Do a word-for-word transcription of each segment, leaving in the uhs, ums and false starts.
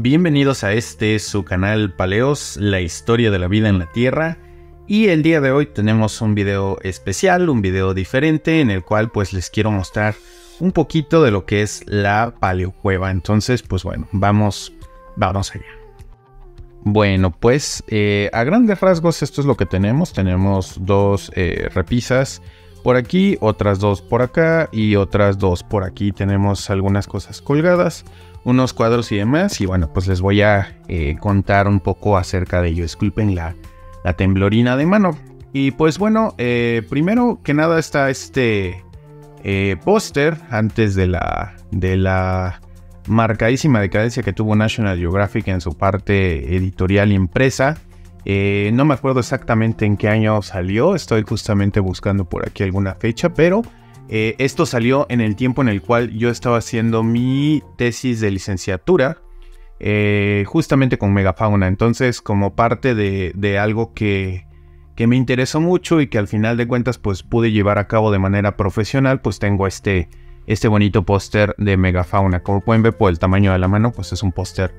bienvenidos a este su canal Paleos, la historia de la vida en la Tierra. Y el día de hoy tenemos un video especial, un video diferente en el cual pues les quiero mostrar un poquito de lo que es la paleocueva. Entonces pues bueno, vamos, vamos allá. Bueno, pues eh, a grandes rasgos esto es lo que tenemos. Tenemos dos eh, repisas por aquí, otras dos por acá y otras dos por aquí. Tenemos algunas cosas colgadas, unos cuadros y demás. Y bueno, pues les voy a eh, contar un poco acerca de ello. Disculpen la, la temblorina de mano. Y pues bueno, eh, primero que nada está este eh, póster antes de la... de la marcadísima decadencia que tuvo National Geographic en su parte editorial y impresa. Eh, no me acuerdo exactamente en qué año salió, estoy justamente buscando por aquí alguna fecha, pero eh, esto salió en el tiempo en el cual yo estaba haciendo mi tesis de licenciatura, eh, justamente con megafauna. Entonces, como parte de, de algo que, que me interesó mucho y que al final de cuentas pues pude llevar a cabo de manera profesional, pues tengo este... este bonito póster de megafauna. Como pueden ver por el tamaño de la mano, pues es un póster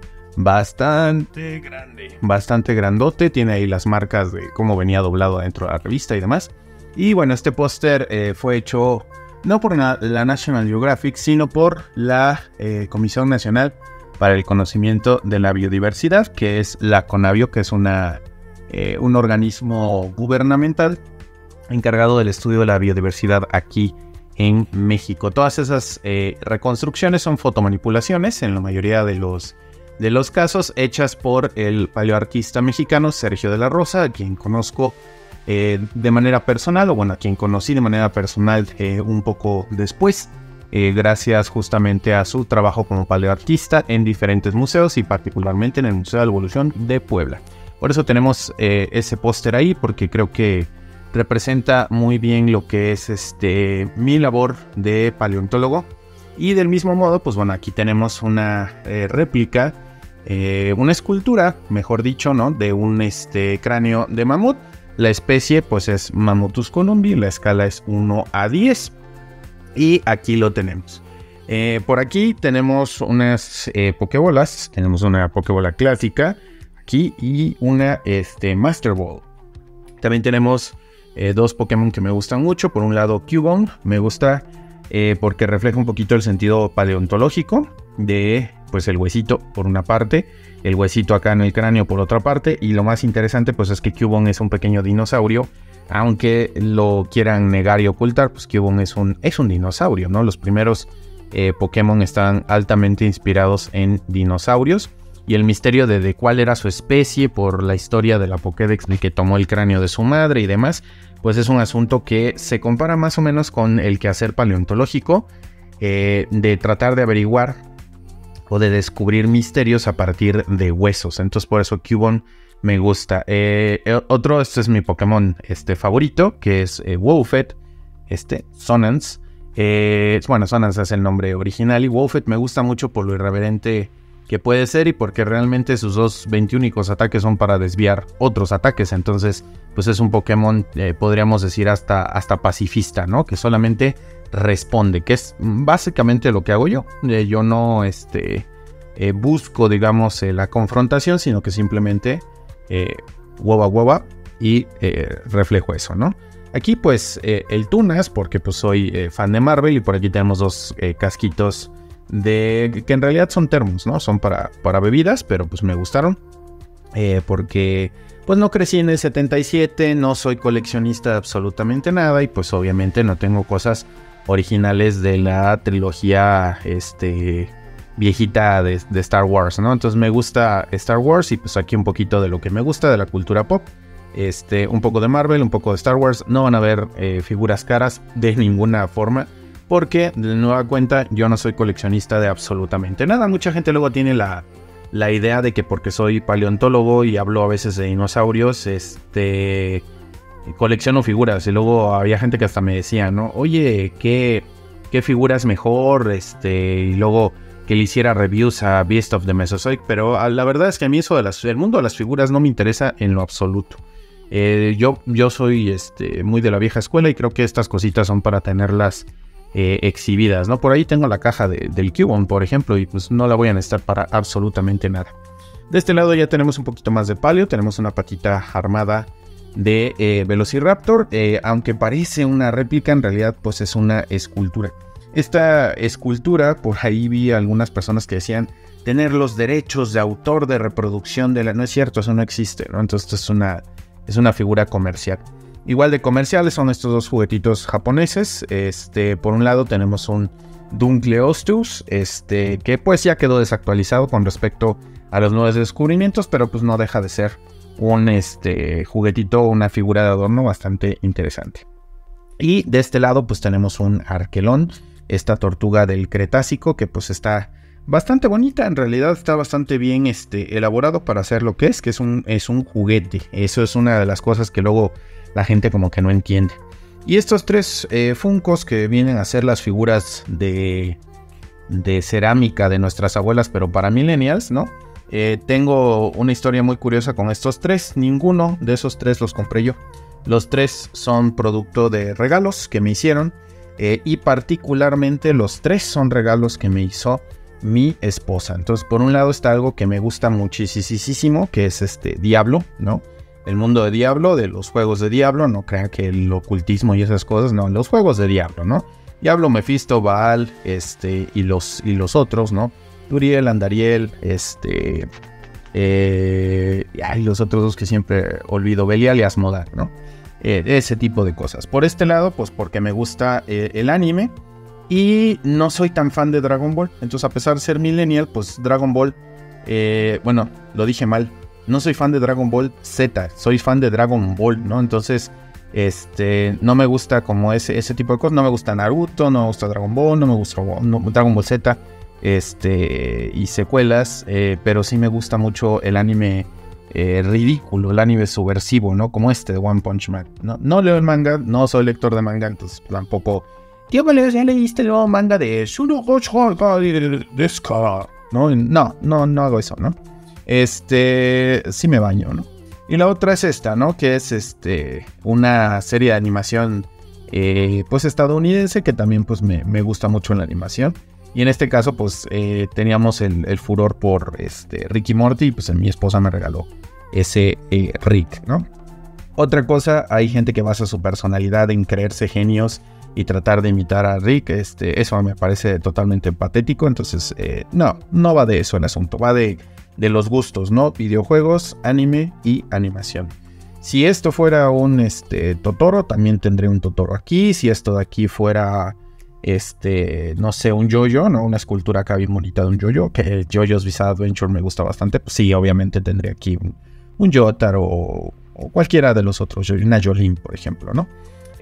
bastante grande, bastante grandote. Tiene ahí las marcas de cómo venía doblado dentro de la revista y demás. Y bueno, este póster eh, fue hecho no por la, la National Geographic, sino por la eh, Comisión Nacional para el Conocimiento de la Biodiversidad, que es la CONABIO, que es una, eh, un organismo gubernamental encargado del estudio de la biodiversidad aquí en México. Todas esas eh, reconstrucciones son fotomanipulaciones, en la mayoría de los, de los casos, hechas por el paleoartista mexicano Sergio de la Rosa, a quien conozco eh, de manera personal, o bueno, a quien conocí de manera personal eh, un poco después, eh, gracias justamente a su trabajo como paleoartista en diferentes museos y particularmente en el Museo de la Evolución de Puebla. Por eso tenemos eh, ese póster ahí, porque creo que representa muy bien lo que es este mi labor de paleontólogo. Y del mismo modo, pues bueno, aquí tenemos una eh, réplica, eh, una escultura, mejor dicho, ¿no? De un este, cráneo de mamut. La especie pues es Mammutus columbi, la escala es uno a diez. Y aquí lo tenemos. Eh, por aquí tenemos unas eh, pokebolas, tenemos una pokebola clásica aquí y una este, Master Ball. También tenemos Eh, dos Pokémon que me gustan mucho. Por un lado, Cubone. Me gusta eh, porque refleja un poquito el sentido paleontológico de, pues, el huesito por una parte, el huesito acá en el cráneo por otra parte. Y lo más interesante, pues, es que Cubone es un pequeño dinosaurio. Aunque lo quieran negar y ocultar, pues Cubone es un, es un dinosaurio, ¿no? Los primeros eh, Pokémon están altamente inspirados en dinosaurios. Y el misterio de, de cuál era su especie por la historia de la Pokédex de que tomó el cráneo de su madre y demás, pues es un asunto que se compara más o menos con el quehacer paleontológico, eh, de tratar de averiguar o de descubrir misterios a partir de huesos. Entonces por eso Cubone me gusta. Eh, otro, este es mi Pokémon este, favorito, que es eh, Wowfet, este, Sonance. Eh, bueno, Sonance es el nombre original y Wowfet me gusta mucho por lo irreverente que puede ser y porque realmente sus dos veintiúnicos ataques son para desviar otros ataques. Entonces pues es un Pokémon eh, podríamos decir hasta, hasta pacifista, ¿no? Que solamente responde, que es básicamente lo que hago yo. Eh, yo no este, eh, busco digamos eh, la confrontación, sino que simplemente eh, hueva hueva y eh, reflejo eso, ¿no? Aquí pues eh, el Tunas, porque pues soy eh, fan de Marvel, y por aquí tenemos dos eh, casquitos de que en realidad son termos, ¿no? Son para, para bebidas, pero pues me gustaron eh, porque pues no crecí en el setenta y siete, no soy coleccionista de absolutamente nada y pues obviamente no tengo cosas originales de la trilogía este, viejita de, de Star Wars, ¿no? Entonces me gusta Star Wars y pues aquí un poquito de lo que me gusta de la cultura pop, este, un poco de Marvel, un poco de Star Wars. No van a ver eh, figuras caras de ninguna forma, porque de nueva cuenta yo no soy coleccionista de absolutamente nada. Mucha gente luego tiene la, la idea de que porque soy paleontólogo y hablo a veces de dinosaurios, este, colecciono figuras. Y luego había gente que hasta me decía, ¿no? Oye, ¿qué, qué figura es mejor? Este, y luego que le hiciera reviews a Beast of the Mesozoic. Pero la verdad es que a mí eso de las, el mundo de las figuras no me interesa en lo absoluto. Eh, yo, yo soy este, muy de la vieja escuela y creo que estas cositas son para tenerlas eh, exhibidas, ¿no? Por ahí tengo la caja de, del Cubone, por ejemplo, y pues no la voy a necesitar para absolutamente nada. De este lado ya tenemos un poquito más de palio, tenemos una patita armada de eh, Velociraptor, eh, aunque parece una réplica, en realidad pues es una escultura. Esta escultura, por ahí vi a algunas personas que decían tener los derechos de autor de reproducción de la... No es cierto, eso no existe, ¿no? Entonces es una, es una figura comercial. Igual de comerciales son estos dos juguetitos japoneses. Este, por un lado tenemos un Dunkleosteus, este, que pues ya quedó desactualizado con respecto a los nuevos descubrimientos, pero pues no deja de ser un este, juguetito, una figura de adorno bastante interesante. Y de este lado pues tenemos un Arquelón, esta tortuga del Cretácico, que pues está bastante bonita, en realidad está bastante bien este, elaborado para hacer lo que es, que es un, es un juguete. Eso es una de las cosas que luego la gente como que no entiende. Y estos tres eh, Funkos que vienen a ser las figuras de, de cerámica de nuestras abuelas, pero para millennials, ¿no? Eh, tengo una historia muy curiosa con estos tres. Ninguno de esos tres los compré yo. Los tres son producto de regalos que me hicieron. Eh, y particularmente los tres son regalos que me hizo mi esposa. Entonces, por un lado está algo que me gusta muchísimo, que es este Diablo, ¿no? El mundo de Diablo, de los juegos de Diablo. No crean que el ocultismo y esas cosas, no, los juegos de Diablo, ¿no? Diablo, Mephisto, Baal, este, y los, y los otros, ¿no? Uriel, Andariel, este... Eh, y los otros dos que siempre olvido, Belial y Asmodar, ¿no? Eh, ese tipo de cosas. Por este lado, pues porque me gusta eh, el anime. Y no soy tan fan de Dragon Ball. Entonces, a pesar de ser millennial, pues Dragon Ball... Eh, bueno, lo dije mal. No soy fan de Dragon Ball Z. Soy fan de Dragon Ball, ¿no? Entonces, este... no me gusta como ese, ese tipo de cosas. No me gusta Naruto, no me gusta Dragon Ball, no me gusta no, Dragon Ball Z. Este... Y secuelas. Eh, pero sí me gusta mucho el anime... Eh, ridículo, el anime subversivo, ¿no? Como este de One Punch Man. No, no leo el manga, no soy lector de manga, entonces tampoco... Tío, ¿ya leíste el nuevo manga de Shuro No, no, no, no hago eso, ¿no? Este... Sí me baño, ¿no? Y la otra es esta, ¿no? Que es este... una serie de animación... Eh, pues estadounidense, que también pues me, me gusta mucho en la animación. Y en este caso, pues, eh, teníamos el, el furor por este, Rick y Morty, y pues mi esposa me regaló ese eh, Rick, ¿no? Otra cosa, hay gente que basa su personalidad en creerse genios y tratar de imitar a Rick. Este, eso me parece totalmente patético, entonces, eh, no, no va de eso el asunto, va de, de los gustos, ¿no? Videojuegos, anime y animación. Si esto fuera un este, Totoro, también tendré un Totoro aquí. Si esto de aquí fuera... Este, no sé, un JoJo, ¿no? Una escultura acá bien bonita de un JoJo, que el JoJo's Bizarre Adventure me gusta bastante. Pues sí, obviamente tendré aquí un, un Jotaro o, o cualquiera de los otros, una Jolene, por ejemplo, ¿no?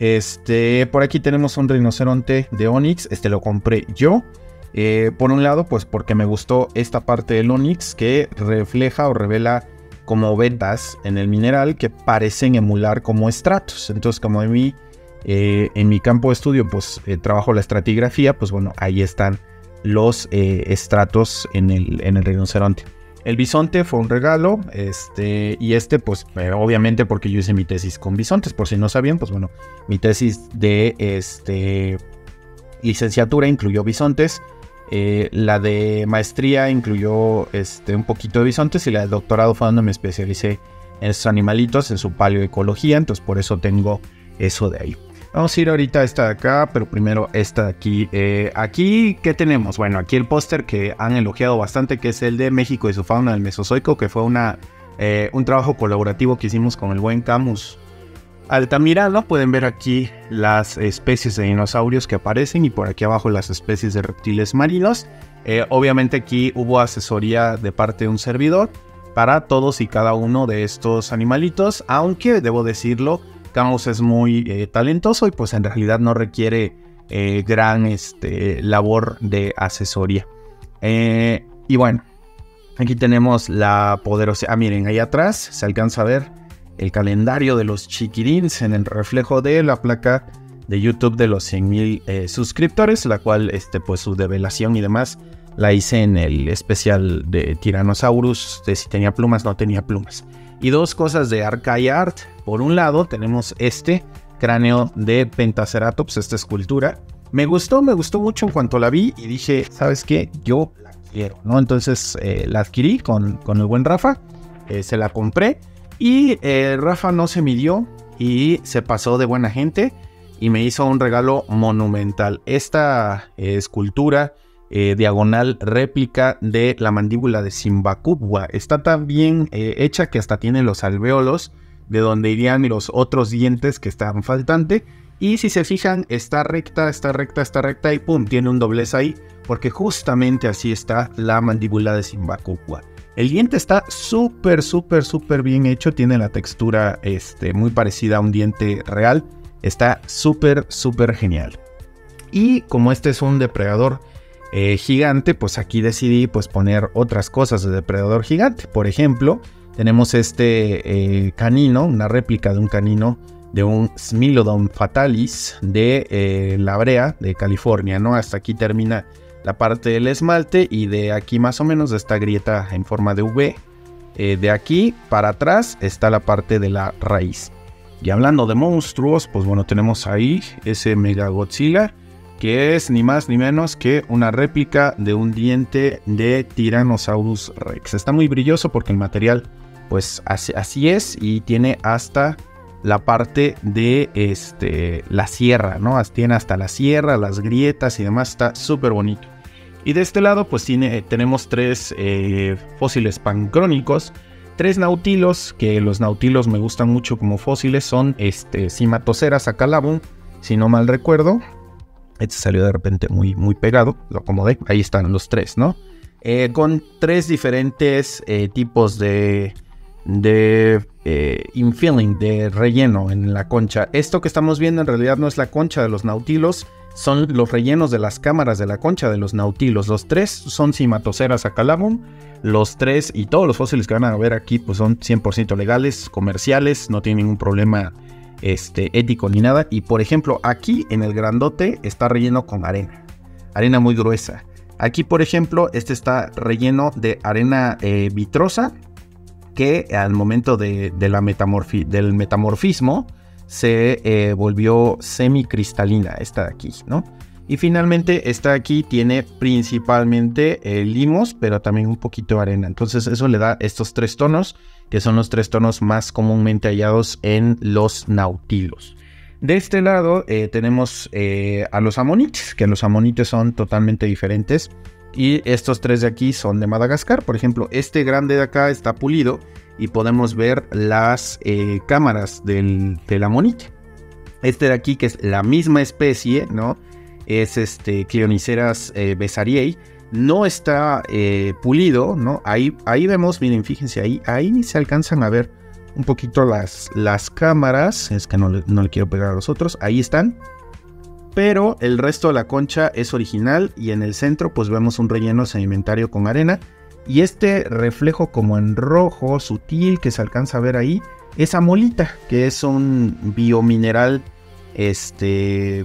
Este, por aquí tenemos un rinoceronte de Onix. Este lo compré yo. Eh, por un lado, pues porque me gustó esta parte del Onix que refleja o revela como vetas en el mineral que parecen emular como estratos. Entonces, como de mí... Eh, en mi campo de estudio pues eh, trabajo la estratigrafía, pues bueno, ahí están los eh, estratos en el, en el rinoceronte. El bisonte fue un regalo, este, y este pues eh, obviamente porque yo hice mi tesis con bisontes, por si no sabían, pues bueno, mi tesis de este, licenciatura incluyó bisontes, eh, la de maestría incluyó este, un poquito de bisontes, y la de doctorado fue donde me especialicé en estos animalitos, en su paleoecología, entonces por eso tengo eso de ahí. Vamos a ir ahorita a esta de acá, pero primero esta de aquí. Eh, aquí, ¿qué tenemos? Bueno, aquí el póster que han elogiado bastante, que es el de México y su fauna del Mesozoico, que fue una, eh, un trabajo colaborativo que hicimos con el buen Camus Altamirano. Pueden ver aquí las especies de dinosaurios que aparecen y por aquí abajo las especies de reptiles marinos. Eh, obviamente aquí hubo asesoría de parte de un servidor para todos y cada uno de estos animalitos, aunque debo decirlo, Camus es muy eh, talentoso y pues en realidad no requiere eh, gran este, labor de asesoría. Eh, y bueno, aquí tenemos la poderosa... Ah, miren, ahí atrás se alcanza a ver el calendario de los chiquirins en el reflejo de la placa de YouTube de los cien mil eh, suscriptores, la cual este, pues su develación y demás la hice en el especial de Tyrannosaurus, de si tenía plumas, no tenía plumas. Y dos cosas de Arcai Art. Por un lado tenemos este cráneo de Pentaceratops, esta escultura, Me gustó, me gustó mucho en cuanto la vi y dije, ¿sabes qué? Yo la quiero, ¿no? Entonces eh, la adquirí con, con el buen Rafa, eh, se la compré y eh, Rafa no se midió y se pasó de buena gente y me hizo un regalo monumental. Esta eh, escultura eh, diagonal réplica de la mandíbula de Simbacubwa está tan bien eh, hecha que hasta tiene los alvéolos de donde irían los otros dientes que estaban faltantes. Y si se fijan, está recta, está recta, está recta y pum, tiene un doblez ahí, porque justamente así está la mandíbula de Simbacubwa. El diente está súper, súper, súper bien hecho, tiene la textura este, muy parecida a un diente real, está súper, súper genial. Y como este es un depredador eh, gigante, pues aquí decidí pues, poner otras cosas de depredador gigante. Por ejemplo, tenemos este eh, canino, una réplica de un canino de un Smilodon fatalis de eh, La Brea, de California, ¿no? Hasta aquí termina la parte del esmalte y de aquí más o menos de esta grieta en forma de V. Eh, de aquí para atrás está la parte de la raíz. Y hablando de monstruos, pues bueno, tenemos ahí ese Mega Godzilla, que es ni más ni menos que una réplica de un diente de Tyrannosaurus Rex. Está muy brilloso porque el material, pues así, así es, y tiene hasta la parte de este, la sierra, ¿no? Tiene hasta la sierra, las grietas y demás, está súper bonito. Y de este lado pues tiene, tenemos tres eh, fósiles pancrónicos, tres nautilos, que los nautilos me gustan mucho como fósiles, son este, Cimatocera acalabum, si no mal recuerdo. Este salió de repente muy, muy pegado, lo acomodé, ahí están los tres, ¿no? Eh, con tres diferentes eh, tipos de... de eh, infilling, de relleno en la concha. Esto que estamos viendo en realidad no es la concha de los nautilos, son los rellenos de las cámaras de la concha de los nautilos. Los tres son Cimatocera acalabum, los tres y todos los fósiles que van a ver aquí pues son cien por ciento legales, comerciales, no tienen ningún problema este, ético ni nada. Y por ejemplo aquí en el grandote está relleno con arena, arena muy gruesa. Aquí por ejemplo este está relleno de arena eh, vitrosa, que al momento de, de la metamorfi del metamorfismo se eh, volvió semicristalina, esta de aquí, ¿no? Y finalmente esta de aquí tiene principalmente eh, limos, pero también un poquito de arena. Entonces eso le da estos tres tonos, que son los tres tonos más comúnmente hallados en los nautilos. De este lado eh, tenemos eh, a los amonites, que los amonites son totalmente diferentes. Y estos tres de aquí son de Madagascar. Por ejemplo, este grande de acá está pulido y podemos ver las eh, cámaras del, del amonite. Este de aquí, que es la misma especie, ¿no? Es este Cleoniceras eh, besariei. No está eh, pulido, ¿no? Ahí, ahí vemos, miren, fíjense, ahí, ahí se alcanzan a ver un poquito las, las cámaras. Es que no le, no le quiero pegar a los otros. Ahí están. Pero el resto de la concha es original y en el centro pues vemos un relleno sedimentario con arena. Y este reflejo como en rojo sutil que se alcanza a ver ahí es amolita, que es un biomineral, este,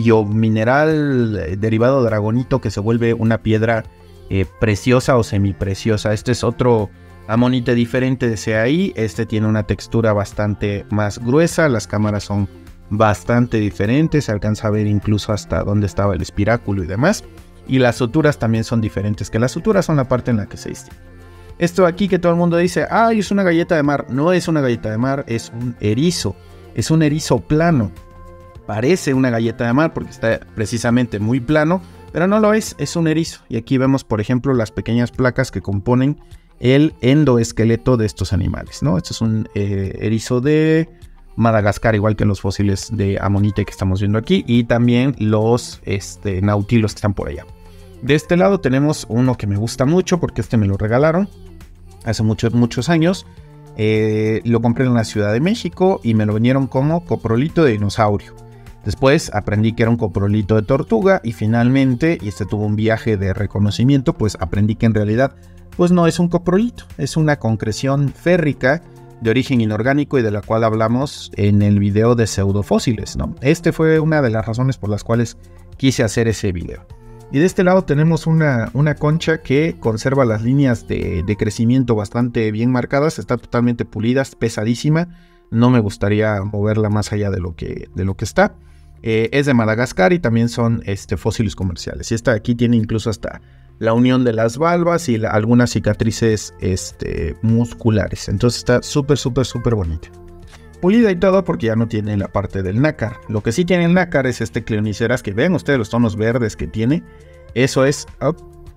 biomineral derivado de aragonito que se vuelve una piedra eh, preciosa o semipreciosa. Este es otro amonite diferente de ese ahí. Este tiene una textura bastante más gruesa, las cámaras son bastante diferentes, se alcanza a ver incluso hasta dónde estaba el espiráculo y demás. Y las suturas también son diferentes, que las suturas son la parte en la que se distingue. Esto aquí que todo el mundo dice, ay, es una galleta de mar. No es una galleta de mar, es un erizo. Es un erizo plano. Parece una galleta de mar porque está precisamente muy plano, pero no lo es, es un erizo. Y aquí vemos, por ejemplo, las pequeñas placas que componen el endoesqueleto de estos animales, ¿no? Este es un eh, erizo de Madagascar, igual que los fósiles de amonite que estamos viendo aquí, y también los este, nautilos que están por allá. De este lado tenemos uno que me gusta mucho porque este me lo regalaron hace muchos, muchos años. Eh, lo compré en la Ciudad de México y me lo vendieron como coprolito de dinosaurio. Después aprendí que era un coprolito de tortuga y finalmente, y este tuvo un viaje de reconocimiento, pues aprendí que en realidad pues no es un coprolito, es una concreción férrica de origen inorgánico y de la cual hablamos en el video de pseudofósiles, ¿no? Este fue una de las razones por las cuales quise hacer ese video. Y de este lado tenemos una, una concha que conserva las líneas de, de crecimiento bastante bien marcadas, está totalmente pulida, pesadísima, no me gustaría moverla más allá de lo que, de lo que está. Eh, es de Madagascar y también son este, fósiles comerciales. Y esta de aquí tiene incluso hasta la unión de las valvas y la, algunas cicatrices este, musculares. Entonces está súper, súper, súper bonita. Pulida y todo porque ya no tiene la parte del nácar. Lo que sí tiene el nácar es este Cleoniceras que vean ustedes los tonos verdes que tiene. Eso es, oh,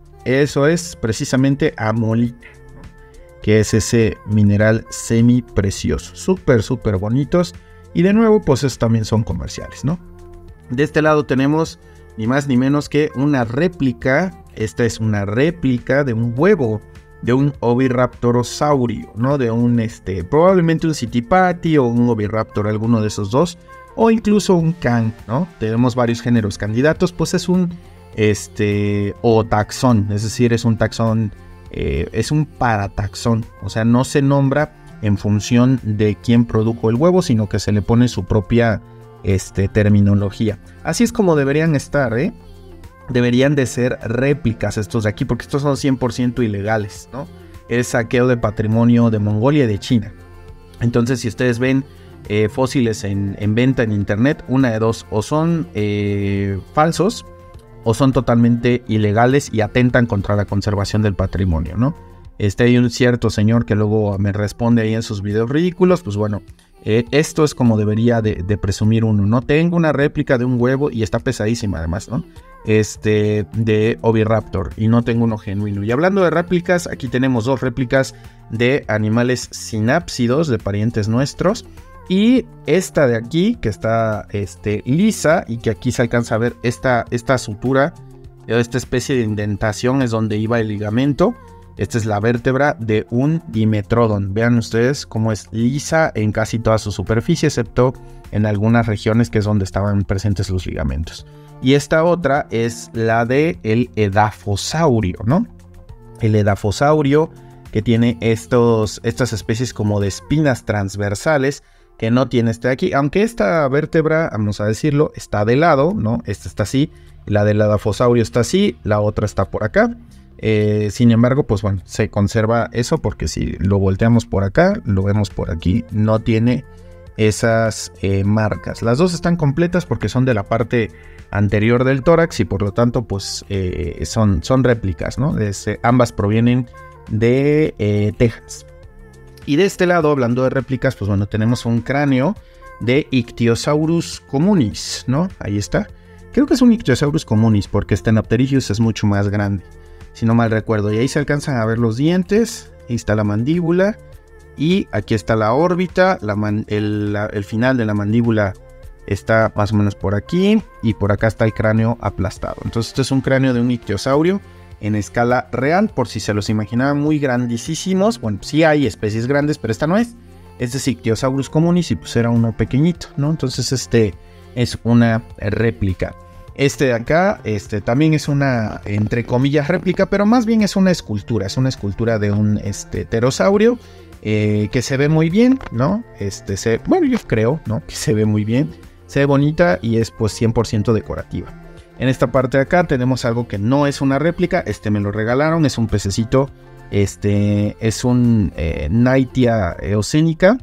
eso es precisamente amolita, que es ese mineral semi precioso. Súper, súper bonitos. Y de nuevo, pues estos también son comerciales, ¿no? De este lado tenemos ni más ni menos que una réplica. Esta es una réplica de un huevo de un oviraptorosaurio, ¿no? De un, este, probablemente un Sitipati o un oviraptor, alguno de esos dos. O incluso un can, ¿no? Tenemos varios géneros candidatos, pues es un, este, o taxón, es decir, es un taxón, eh, es un parataxón. O sea, no se nombra en función de quién produjo el huevo, sino que se le pone su propia, este, terminología. Así es como deberían estar, ¿eh? Deberían de ser réplicas estos de aquí, porque estos son cien por ciento ilegales, ¿no? Es saqueo de patrimonio de Mongolia y de China. Entonces, si ustedes ven eh, fósiles en, en venta en internet, una de dos, o son eh, falsos, o son totalmente ilegales y atentan contra la conservación del patrimonio, ¿no? Este, hay un cierto señor que luego me responde ahí en sus videos ridículos, pues bueno, eh, esto es como debería de, de presumir uno, ¿no? Tengo una réplica de un huevo y está pesadísima además, ¿no? Este, de oviraptor y no tengo uno genuino. Y hablando de réplicas, aquí tenemos dos réplicas de animales sinápsidos, de parientes nuestros. Y esta de aquí, que está este, lisa y que aquí se alcanza a ver esta, esta sutura, esta especie de indentación es donde iba el ligamento. Esta es la vértebra de un dimetrodon. Vean ustedes cómo es lisa en casi toda su superficie, excepto en algunas regiones que es donde estaban presentes los ligamentos. Y esta otra es la de el edafosaurio, ¿no? El edafosaurio que tiene estos, estas especies como de espinas transversales que no tiene este de aquí. Aunque esta vértebra, vamos a decirlo, está de lado, ¿no? Esta está así, la del edafosaurio está así, la otra está por acá. Eh, sin embargo, pues bueno, se conserva eso porque si lo volteamos por acá, lo vemos por aquí, no tiene esas eh, marcas. Las dos están completas porque son de la parte anterior del tórax y por lo tanto pues eh, son, son réplicas, ¿no? Desde, ambas provienen de eh, Texas. Y de este lado, hablando de réplicas, pues bueno, tenemos un cráneo de Ichthyosaurus communis, ¿no? Ahí está. Creo que es un Ichthyosaurus communis porque Stenopterygius es mucho más grande, si no mal recuerdo. Y ahí se alcanzan a ver los dientes, ahí está la mandíbula y aquí está la órbita, la man, el, la, el final de la mandíbula está más o menos por aquí y por acá está el cráneo aplastado. Entonces este es un cráneo de un ictiosaurio en escala real, por si se los imaginaban muy grandísimos. Bueno, sí hay especies grandes, pero esta no es. Este es Ichthyosaurus communis y pues era uno pequeñito, ¿no? Entonces este es una réplica. Este de acá este, también es una, entre comillas, réplica, pero más bien es una escultura. Es una escultura de un este, pterosaurio eh, que se ve muy bien, ¿no? Este, se, bueno, yo creo, ¿no? Que se ve muy bien. Se ve bonita y es pues cien por ciento decorativa. En esta parte de acá tenemos algo que no es una réplica. Este me lo regalaron, es un pececito. Este es un eh, Knightia eocenica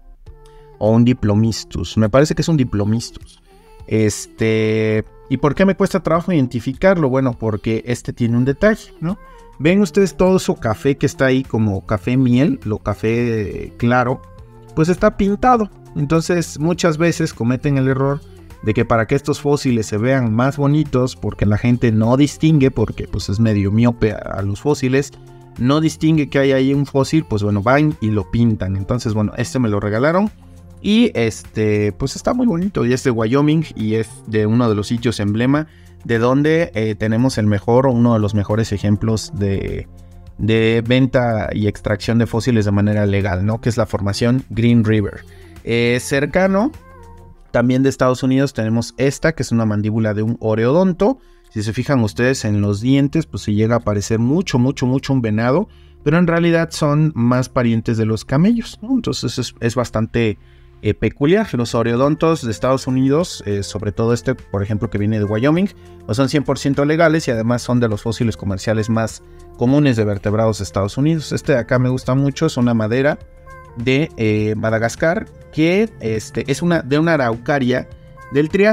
o un Diplomistus. Me parece que es un Diplomistus. Este... ¿Y por qué me cuesta trabajo identificarlo? Bueno, porque este tiene un detalle, ¿no? Ven ustedes todo su café que está ahí como café miel, lo café claro, pues está pintado. Entonces muchas veces cometen el error de que para que estos fósiles se vean más bonitos, porque la gente no distingue, porque pues es medio miope a, a los fósiles, no distingue que hay ahí un fósil, pues bueno, van y lo pintan. Entonces bueno, este me lo regalaron. Y este, pues está muy bonito. Y es de Wyoming y es de uno de los sitios emblema de donde eh, tenemos el mejor o uno de los mejores ejemplos de, de venta y extracción de fósiles de manera legal, ¿no? Que es la formación Green River. Eh, cercano, también de Estados Unidos, tenemos esta, que es una mandíbula de un oreodonto. Si se fijan ustedes en los dientes, pues se llega a parecer mucho, mucho, mucho un venado. Pero en realidad son más parientes de los camellos, ¿no? Entonces es, es bastante... Eh, peculiar. Los oreodontos de Estados Unidos, eh, sobre todo este, por ejemplo, que viene de Wyoming, pues son cien por ciento legales y además son de los fósiles comerciales más comunes de vertebrados de Estados Unidos. Este de acá me gusta mucho, es una madera de eh, Madagascar, que este, es una, de una araucaria del Triásico,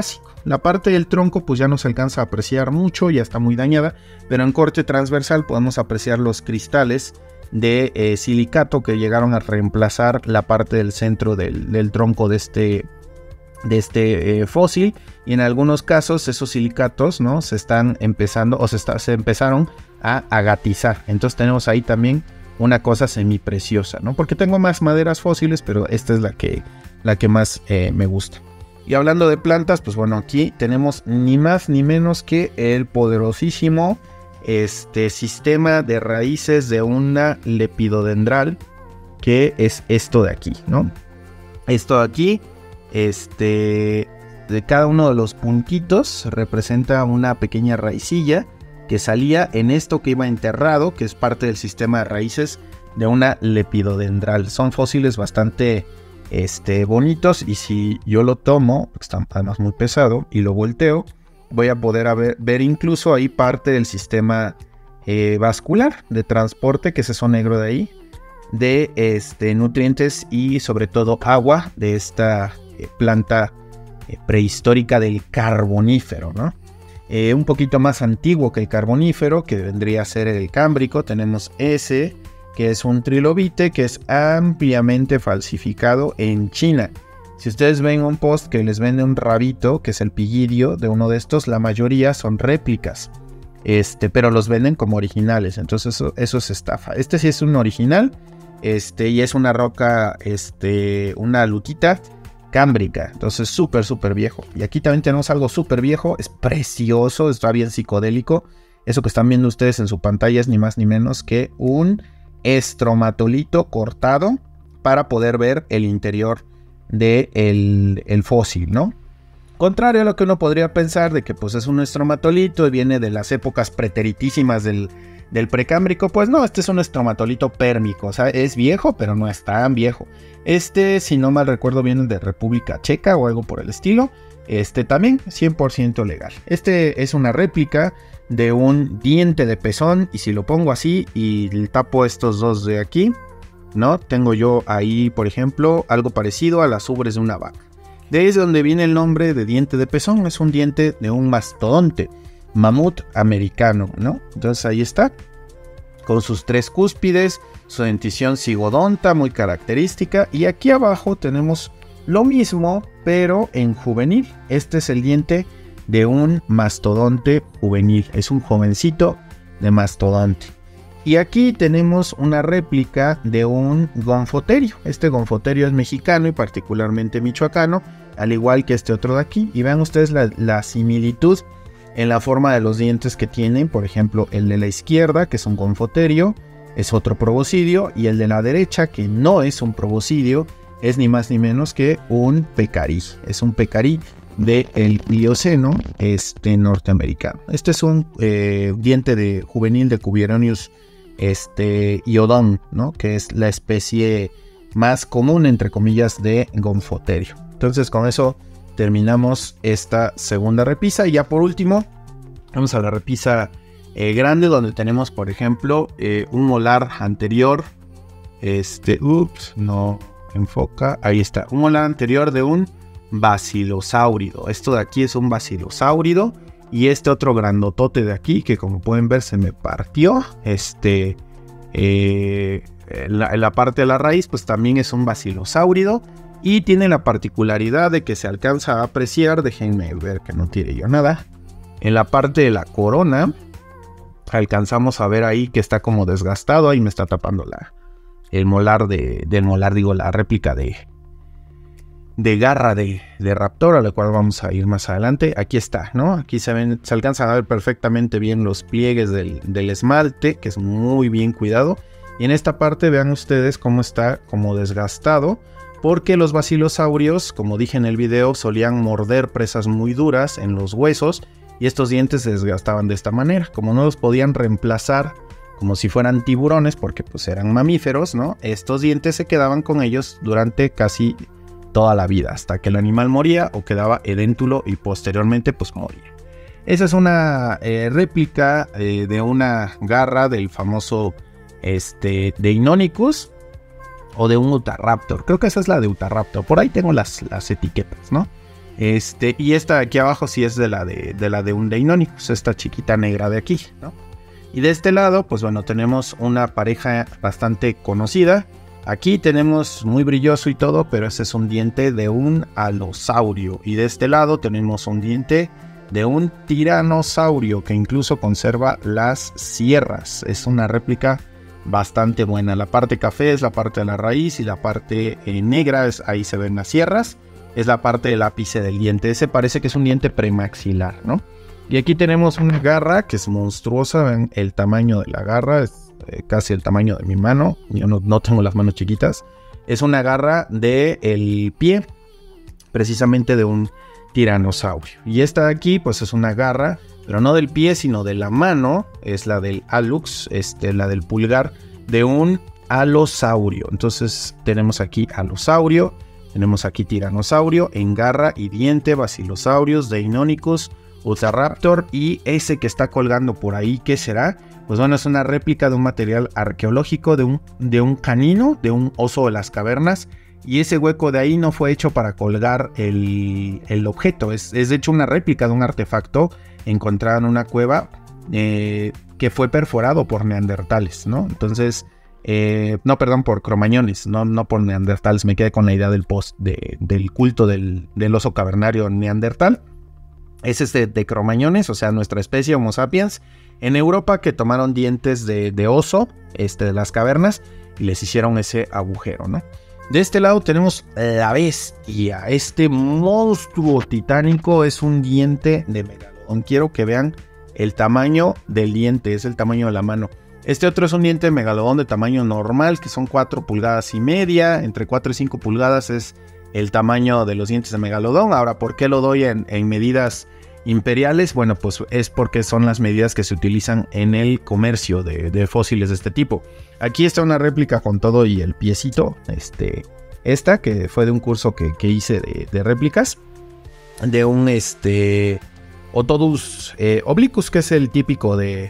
La parte del tronco pues ya no se alcanza a apreciar mucho, ya está muy dañada, pero en corte transversal podemos apreciar los cristales de eh, silicato que llegaron a reemplazar la parte del centro del, del tronco de este, de este eh, fósil, y en algunos casos esos silicatos, ¿no?, se están empezando o se, está, se empezaron a agatizar. Entonces tenemos ahí también una cosa semipreciosa, ¿no? Porque tengo más maderas fósiles, pero esta es la que, la que más eh, me gusta. Y hablando de plantas, pues bueno, aquí tenemos ni más ni menos que el poderosísimo este, sistema de raíces de una lepidodendral, que es esto de aquí, ¿no? Esto de aquí, este, de cada uno de los puntitos representa una pequeña raicilla que salía en esto que iba enterrado, que es parte del sistema de raíces de una lepidodendral. Son fósiles bastante este, bonitos, y si yo lo tomo, porque está además muy pesado, y lo volteo, voy a poder ver, ver incluso ahí parte del sistema eh, vascular de transporte, que es eso negro de ahí, de este, nutrientes y sobre todo agua de esta eh, planta eh, prehistórica del Carbonífero, ¿no? Eh, un poquito más antiguo que el Carbonífero, que vendría a ser el Cámbrico. Tenemos ese, que es un trilobite, que es ampliamente falsificado en China. Si ustedes ven un post que les vende un rabito, que es el pillidio de uno de estos, la mayoría son réplicas, este, pero los venden como originales. Entonces eso, eso es estafa. Este sí es un original, este, y es una roca, este, una lutita cámbrica, entonces súper súper viejo. Y aquí también tenemos algo súper viejo, es precioso, está bien psicodélico. Eso que están viendo ustedes en su pantalla es ni más ni menos que un estromatolito cortado para poder ver el interior del de el fósil, ¿no? Contrario a lo que uno podría pensar de que pues es un estromatolito y viene de las épocas preteritísimas del, del precámbrico, pues no, este es un estromatolito pérmico, o sea, es viejo, pero no es tan viejo. Este, si no mal recuerdo, viene de República Checa o algo por el estilo. Este también cien por ciento legal. Este es una réplica de un diente de pezón, y si lo pongo así y tapo estos dos de aquí, ¿no? Tengo yo ahí, por ejemplo, algo parecido a las ubres de una vaca. De ahí es donde viene el nombre de diente de pezón. Es un diente de un mastodonte, mamut americano, ¿no? Entonces ahí está, con sus tres cúspides, su dentición cigodonta muy característica. Y aquí abajo tenemos lo mismo, pero en juvenil. Este es el diente de un mastodonte juvenil. Es un jovencito de mastodonte. Y aquí tenemos una réplica de un gonfoterio. Este gonfoterio es mexicano y particularmente michoacano, al igual que este otro de aquí. Y vean ustedes la, la similitud en la forma de los dientes que tienen. Por ejemplo, el de la izquierda, que es un gonfoterio, es otro proboscidio. Y el de la derecha, que no es un proboscidio, es ni más ni menos que un pecarí. Es un pecarí del Plioceno este, norteamericano. Este es un eh, diente de juvenil de Cubieronius este, iodon, ¿no? Que es la especie más común, entre comillas, de gonfoterio. Entonces con eso terminamos esta segunda repisa. Y ya por último, vamos a la repisa eh, grande, donde tenemos, por ejemplo, eh, un molar anterior. Este, ups, no enfoca. Ahí está, un molar anterior de un basilosáurido. Esto de aquí es un basilosáurido. Y este otro grandotote de aquí, que como pueden ver se me partió. Este, eh, la, la parte de la raíz, pues también es un basilosáurido. Y tiene la particularidad de que se alcanza a apreciar, déjenme ver que no tire yo nada, en la parte de la corona, alcanzamos a ver ahí que está como desgastado. Ahí me está tapando la, el molar de, del molar, digo, la réplica de, de garra de, de raptor, a la cual vamos a ir más adelante. Aquí está, ¿no? Aquí se ven, se alcanzan a ver perfectamente bien los pliegues del, del esmalte, que es muy bien cuidado. Y en esta parte vean ustedes cómo está como desgastado, porque los basilosaurios, como dije en el video, solían morder presas muy duras en los huesos, y estos dientes se desgastaban de esta manera. Como no los podían reemplazar como si fueran tiburones, porque pues eran mamíferos, ¿no? Estos dientes se quedaban con ellos durante casi toda la vida, hasta que el animal moría o quedaba edéntulo y posteriormente pues moría. Esa es una eh, réplica eh, de una garra del famoso este, Deinonychus, o de un Utahraptor. Creo que esa es la de Utahraptor. Por ahí tengo las, las etiquetas, ¿no? Este, y esta de aquí abajo sí es de la de, de la de un Deinonychus, esta chiquita negra de aquí, ¿no? Y de este lado, pues bueno, tenemos una pareja bastante conocida. Aquí tenemos muy brilloso y todo, pero ese es un diente de un alosaurio. Y de este lado tenemos un diente de un tiranosaurio que incluso conserva las sierras. Es una réplica bastante buena. La parte café es la parte de la raíz y la parte eh, negra, es, ahí se ven las sierras, es la parte del ápice del diente. Ese parece que es un diente premaxilar, ¿no? Y aquí tenemos una garra que es monstruosa. Ven el tamaño de la garra, es eh, casi el tamaño de mi mano. Yo no, no tengo las manos chiquitas. Es una garra del pie, precisamente de un tiranosaurio. Y esta de aquí pues es una garra, pero no del pie sino de la mano, es la del hallux, este, la del pulgar de un alosaurio. Entonces tenemos aquí alosaurio, tenemos aquí tiranosaurio en garra y diente, basilosaurios, Deinonychus, Utahraptor, y ese que está colgando por ahí, ¿qué será? Pues bueno, es una réplica de un material arqueológico de un, de un canino, de un oso de las cavernas. Y ese hueco de ahí no fue hecho para colgar el, el objeto. Es, es de hecho una réplica de un artefacto encontrado en una cueva eh, que fue perforado por neandertales, ¿no? Entonces, eh, no, perdón, por cromañones, no, no por neandertales. Me quedé con la idea del post de, del culto del, del oso cavernario neandertal. Ese es de, de cromañones, o sea, nuestra especie Homo sapiens, en Europa, que tomaron dientes de, de oso, este, de las cavernas, y les hicieron ese agujero, ¿no? De este lado tenemos la bestia. Este monstruo titánico es un diente de megalodón. Quiero que vean el tamaño del diente, es el tamaño de la mano. Este otro es un diente de megalodón de tamaño normal, que son cuatro pulgadas y media. Entre cuatro y cinco pulgadas es el tamaño de los dientes de megalodón. Ahora, ¿por qué lo doy en, en medidas imperiales? Bueno, pues es porque son las medidas que se utilizan en el comercio de, de fósiles de este tipo. Aquí está una réplica con todo y el piecito, este, esta que fue de un curso que, que hice de, de réplicas, de un este, Otodus eh, obliquus, que es el típico de,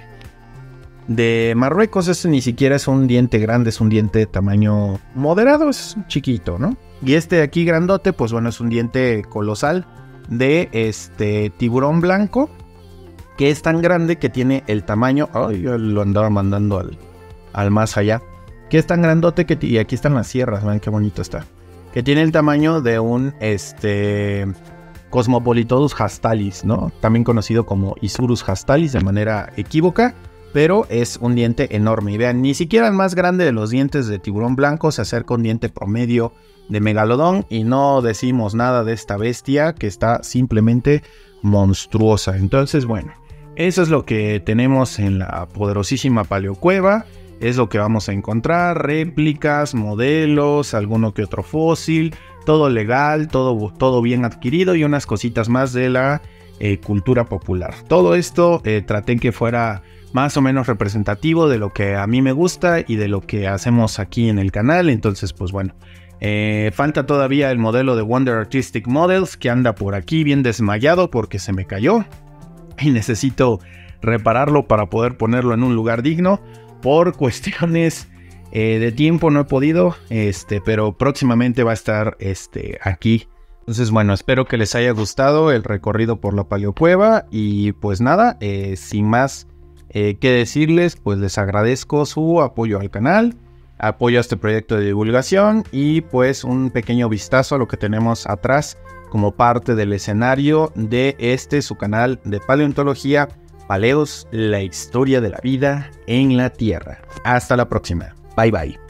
de Marruecos. Este ni siquiera es un diente grande, es un diente de tamaño moderado, es chiquito, ¿no? Y este de aquí grandote, pues bueno, es un diente colosal de este tiburón blanco, que es tan grande que tiene el tamaño, ay, yo lo andaba mandando al, al más allá, que es tan grandote que, y aquí están las sierras, vean qué bonito está, que tiene el tamaño de un este Cosmopolitodus hastalis, ¿no? También conocido como Isurus hastalis de manera equívoca, pero es un diente enorme. Y vean, ni siquiera el más grande de los dientes de tiburón blanco se acerca a un diente promedio de megalodón, y no decimos nada de esta bestia que está simplemente monstruosa. Entonces, bueno, eso es lo que tenemos en la poderosísima paleocueva. Es lo que vamos a encontrar: réplicas, modelos, alguno que otro fósil, todo legal, todo, todo bien adquirido, y unas cositas más de la eh, cultura popular. Todo esto eh, traté que fuera más o menos representativo de lo que a mí me gusta y de lo que hacemos aquí en el canal. Entonces, pues bueno, Eh, falta todavía el modelo de Wonder Artistic Models, que anda por aquí bien desmayado porque se me cayó y necesito repararlo para poder ponerlo en un lugar digno. Por cuestiones eh, de tiempo no he podido, este, pero próximamente va a estar este, aquí. Entonces, bueno, espero que les haya gustado el recorrido por la paleocueva, y pues nada, eh, sin más eh, que decirles, pues les agradezco su apoyo al canal, apoyo a este proyecto de divulgación, y pues un pequeño vistazo a lo que tenemos atrás como parte del escenario de este su canal de paleontología, Paleos, la historia de la vida en la Tierra. Hasta la próxima. Bye bye.